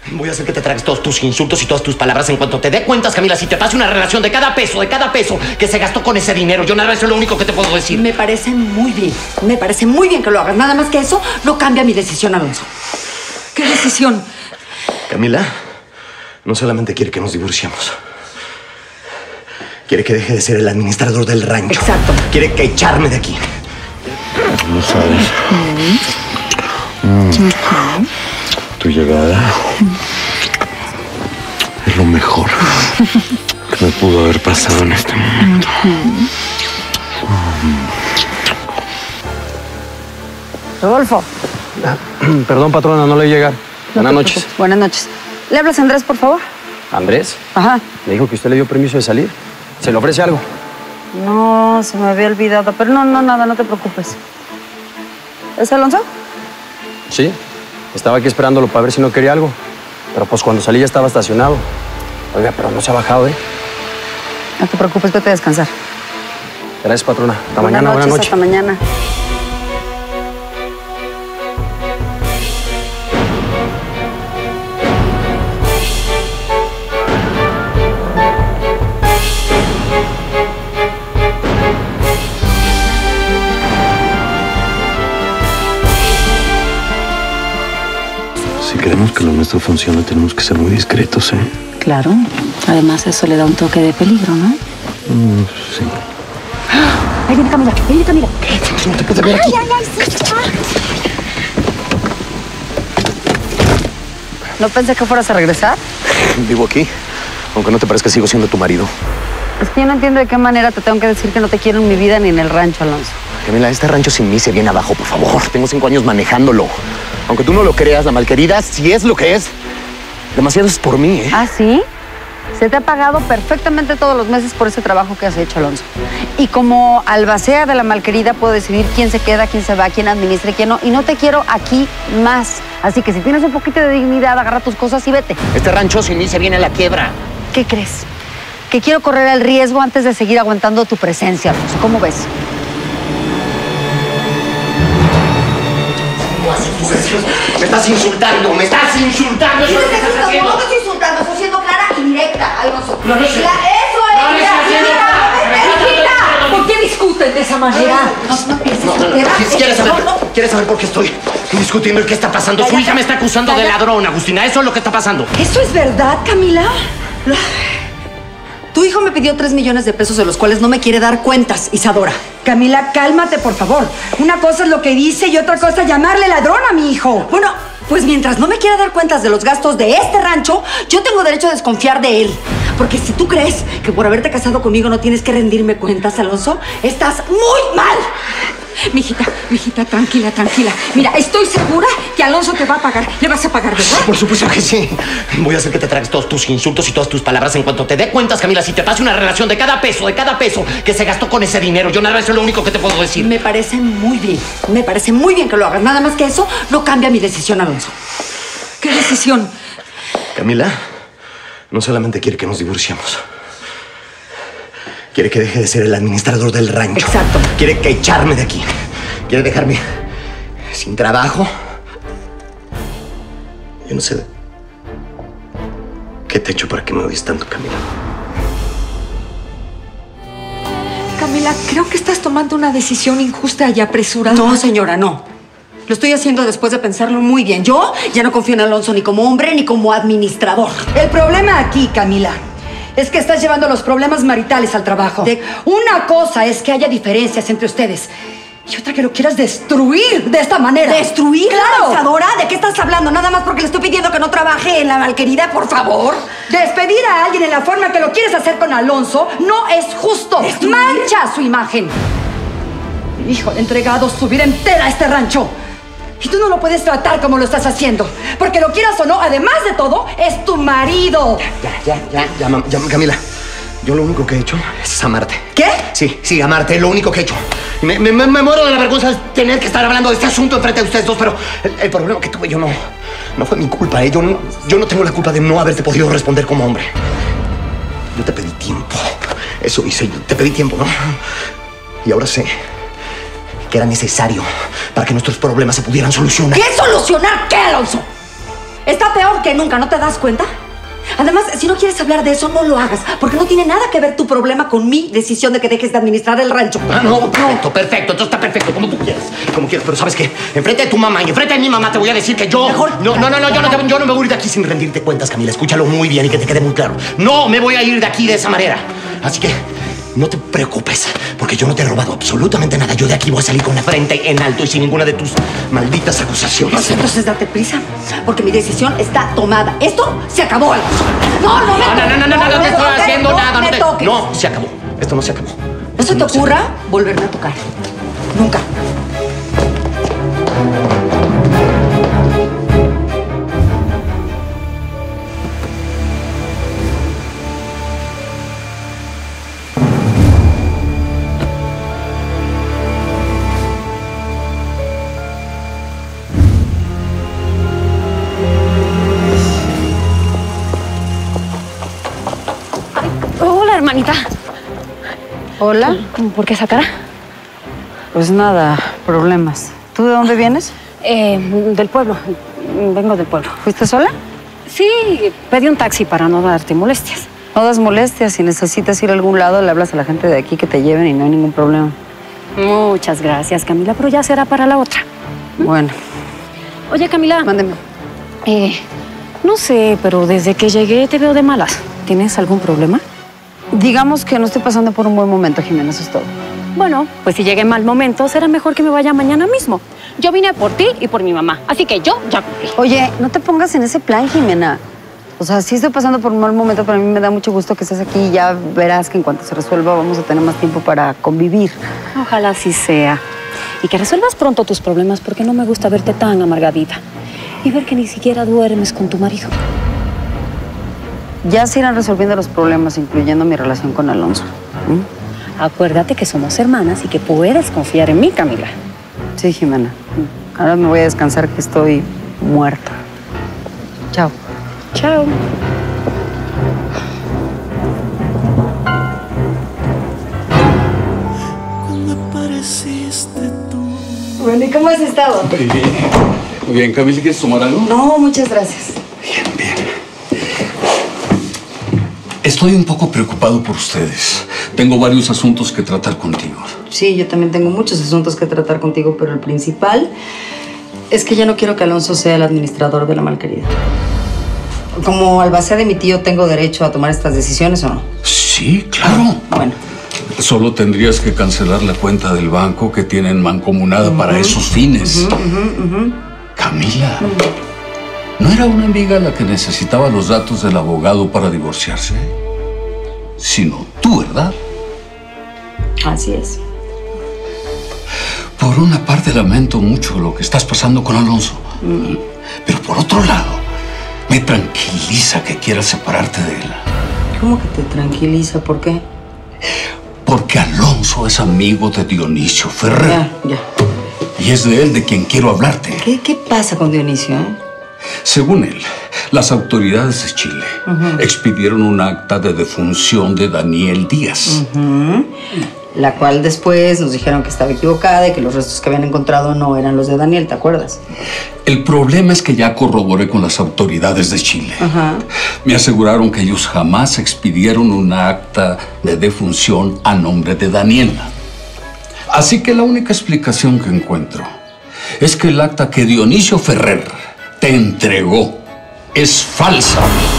Voy a hacer que te tragues todos tus insultos y todas tus palabras en cuanto te dé cuenta, Camila. Si te pase una relación de cada peso que se gastó con ese dinero, yo nada más es lo único que te puedo decir. Me parece muy bien. Me parece muy bien que lo hagas. Nada más que eso no cambia mi decisión, Alonso. ¿Qué decisión? Camila no solamente quiere que nos divorciemos. Quiere que deje de ser el administrador del rancho. Exacto. Quiere que echarme de aquí. No sabes. Tu llegada es lo mejor que me pudo haber pasado en este momento. Rodolfo. Perdón, patrona, no le llegar. Buenas noches. Buenas noches. ¿Le hablas a Andrés, por favor? ¿Andrés? Ajá. Me dijo que usted le dio permiso de salir. ¿Se le ofrece algo? No, se me había olvidado. Pero no, nada, no te preocupes. ¿Es Alonso? Sí. Estaba aquí esperándolo para ver si no quería algo. Pero pues cuando salí ya estaba estacionado. Oiga, pero no se ha bajado, ¿eh? No te preocupes, vete a descansar. Gracias, patrona. Hasta mañana, buenas noches. Hasta mañana. Si queremos que lo nuestro funcione, tenemos que ser muy discretos, ¿eh? Claro. Además, eso le da un toque de peligro, ¿no? Sí. Ahí viene Camila. Ahí viene Camila. No te puedes ver aquí. No pensé que fueras a regresar. Vivo aquí, aunque no te parezca, sigo siendo tu marido. Es que yo no entiendo de qué manera te tengo que decir que no te quiero en mi vida ni en el rancho, Alonso. Camila, este rancho sin mí se viene abajo, por favor. Tengo 5 años manejándolo. Aunque tú no lo creas, la malquerida sí es lo que es. Demasiado es por mí, ¿eh? ¿Ah, sí? Se te ha pagado perfectamente todos los meses por ese trabajo que has hecho, Alonso. Y como albacea de la malquerida, puedo decidir quién se queda, quién se va, quién administra y quién no. Y no te quiero aquí más. Así que si tienes un poquito de dignidad, agarra tus cosas y vete. Este rancho sin mí se viene a la quiebra. ¿Qué crees? Que quiero correr el riesgo antes de seguir aguantando tu presencia, Alonso. ¿Cómo ves? Me estás insultando, me estás insultando. No te estoy insultando, estoy siendo clara y directa, Alonso. No, no, Eso es. ¿Por qué discuten de esa manera? ¿Quieres saber por qué estoy discutiendo y qué está pasando? Su hija me está acusando de ladrón, Agustina. Eso es lo que está pasando. ¿Eso es verdad, Camila? Tu hijo me pidió 3 millones de pesos de los cuales no me quiere dar cuentas, Isadora. Camila, cálmate, por favor. Una cosa es lo que dice y otra cosa llamarle ladrón a mi hijo. Bueno, pues mientras no me quiera dar cuentas de los gastos de este rancho, yo tengo derecho a desconfiar de él. Porque si tú crees que por haberte casado conmigo no tienes que rendirme cuentas, Alonso, estás muy mal. Mijita, tranquila. Mira, estoy segura que Alonso te va a pagar. Le vas a pagar, ¿verdad? Por supuesto que sí. Voy a hacer que te tragues todos tus insultos y todas tus palabras en cuanto te dé cuentas, Camila. Si te pase una relación de cada peso que se gastó con ese dinero, yo nada más es lo único que te puedo decir. Me parece muy bien. Me parece muy bien que lo hagas. Nada más que eso no cambia mi decisión, Alonso. ¿Qué decisión? Camila no solamente quiere que nos divorciemos. Quiere que deje de ser el administrador del rancho. Exacto. Quiere que echarme de aquí. Quiere dejarme sin trabajo. Yo no sé qué te he hecho para que me odies tanto, Camila. Camila, creo que estás tomando una decisión injusta y apresurada. No, señora, no. Lo estoy haciendo después de pensarlo muy bien. Yo ya no confío en Alonso ni como hombre ni como administrador. El problema aquí, Camila, es que estás llevando los problemas maritales al trabajo. Una cosa es que haya diferencias entre ustedes y otra que lo quieras destruir de esta manera. ¿Destruir? ¡Claro! Isadora, ¿de qué estás hablando? Nada más porque le estoy pidiendo que no trabaje en la malquerida, por favor. Despedir a alguien en la forma que lo quieres hacer con Alonso no es justo. ¿Destruir? Mancha su imagen. Mi hijo de entregado su vida entera a este rancho. Y tú no lo puedes tratar como lo estás haciendo. Porque lo quieras o no, además de todo, es tu marido. Ya, Camila. Yo lo único que he hecho es amarte. ¿Qué? Sí, amarte, lo único que he hecho. Y me muero de la vergüenza de tener que estar hablando de este asunto enfrente de ustedes dos, pero el problema que tuve yo no fue mi culpa, ¿eh? Yo no tengo la culpa de no haberte podido responder como hombre. Yo te pedí tiempo. Eso hice, yo te pedí tiempo, ¿no? Y ahora sé que era necesario para que nuestros problemas se pudieran solucionar. ¿Qué solucionar qué, Alonso? Está peor que nunca, ¿no te das cuenta? Además, si no quieres hablar de eso, no lo hagas, porque no tiene nada que ver tu problema con mi decisión de que dejes de administrar el rancho. Ah, no, perfecto, entonces está perfecto, como tú quieras, pero ¿sabes qué? Enfrente de tu mamá y enfrente de mi mamá te voy a decir que yo... Mejor... yo no me voy a ir de aquí sin rendirte cuentas, Camila, escúchalo muy bien y que te quede muy claro. No me voy a ir de aquí de esa manera, así que no te preocupes, porque yo no te he robado absolutamente nada. Yo de aquí voy a salir con la frente en alto y sin ninguna de tus malditas acusaciones. Entonces date prisa, porque mi decisión está tomada. Esto se acabó, Alonso. No te estoy haciendo nada. No me toques. No, se acabó. Esto no se acabó. No se te ocurra volverme a tocar. Nunca. Hola, hermanita. Hola. ¿Por qué esa cara? Pues nada, problemas. ¿Tú de dónde vienes? Del pueblo. Vengo del pueblo. ¿Fuiste sola? Sí, pedí un taxi para no darte molestias. No das molestias. Si necesitas ir a algún lado, le hablas a la gente de aquí que te lleven y no hay ningún problema. Muchas gracias, Camila, pero ya será para la otra. Bueno. Oye, Camila. Mándeme. No sé, pero desde que llegué te veo de malas. ¿Tienes algún problema? Digamos que no estoy pasando por un buen momento, Jimena, eso es todo. Bueno, pues si llegué en mal momento, será mejor que me vaya mañana mismo. Yo vine por ti y por mi mamá, así que yo ya cumplí. Oye, no te pongas en ese plan, Jimena. O sea, sí estoy pasando por un mal momento, pero a mí me da mucho gusto que estés aquí y ya verás que en cuanto se resuelva vamos a tener más tiempo para convivir. Ojalá así sea. Y que resuelvas pronto tus problemas, porque no me gusta verte tan amargadita. Y ver que ni siquiera duermes con tu marido. Ya se irán resolviendo los problemas, incluyendo mi relación con Alonso. Acuérdate que somos hermanas y que puedes confiar en mí, Camila. Sí, Jimena. Ahora me voy a descansar, que estoy muerta. Chao. Chao. Bueno, ¿y cómo has estado? Muy bien. Muy bien, Camila, ¿quieres tomar algo? No, muchas gracias. Bien. Estoy un poco preocupado por ustedes. Tengo varios asuntos que tratar contigo. Sí, yo también tengo muchos asuntos que tratar contigo, pero el principal es que ya no quiero que Alonso sea el administrador de la malquerida. Como albacea de mi tío, ¿tengo derecho a tomar estas decisiones o no? Sí, claro. Bueno. Solo tendrías que cancelar la cuenta del banco que tienen mancomunada para esos fines. Camila, ¿no era una amiga la que necesitaba los datos del abogado para divorciarse? Sino tú, ¿verdad? Así es. Por una parte lamento mucho lo que estás pasando con Alonso. Pero por otro lado, me tranquiliza que quieras separarte de él. ¿Cómo que te tranquiliza? ¿Por qué? Porque Alonso es amigo de Dionisio Ferrer. Ya. Y es de él de quien quiero hablarte. ¿Qué pasa con Dionisio, Según él, las autoridades de Chile expidieron un acta de defunción de Daniel Díaz. La cual después nos dijeron que estaba equivocada y que los restos que habían encontrado no eran los de Daniel, ¿te acuerdas? El problema es que ya corroboré con las autoridades de Chile. Me aseguraron que ellos jamás expidieron un acta de defunción a nombre de Daniel. Así que la única explicación que encuentro es que el acta que Dionisio Ferrer te entregó es falsa.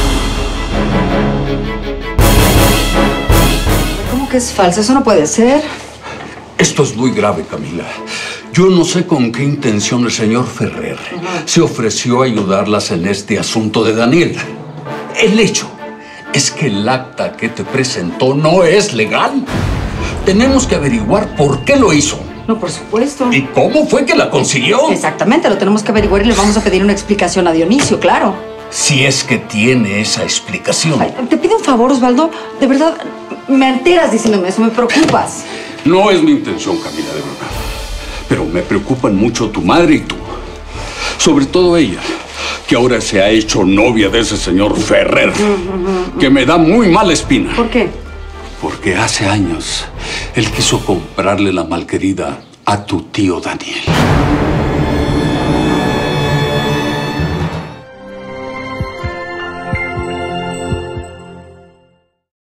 ¿Cómo que es falso? Eso no puede ser. Esto es muy grave, Camila. Yo no sé con qué intención el señor Ferrer se ofreció a ayudarlas en este asunto de Daniel. El hecho es que el acta que te presentó no es legal. Tenemos que averiguar por qué lo hizo. No, por supuesto. ¿Y cómo fue que la consiguió? Exactamente, lo tenemos que averiguar y le vamos a pedir una explicación a Dionisio, claro. Si es que tiene esa explicación. Ay, te pido un favor, Osvaldo. De verdad, me alteras diciéndome eso, me preocupas. No es mi intención, Camila, de verdad. Pero me preocupan mucho tu madre y tú. Sobre todo ella, que ahora se ha hecho novia de ese señor Ferrer, que me da muy mala espina. ¿Por qué? Porque hace años él quiso comprarle la malquerida a tu tío Daniel.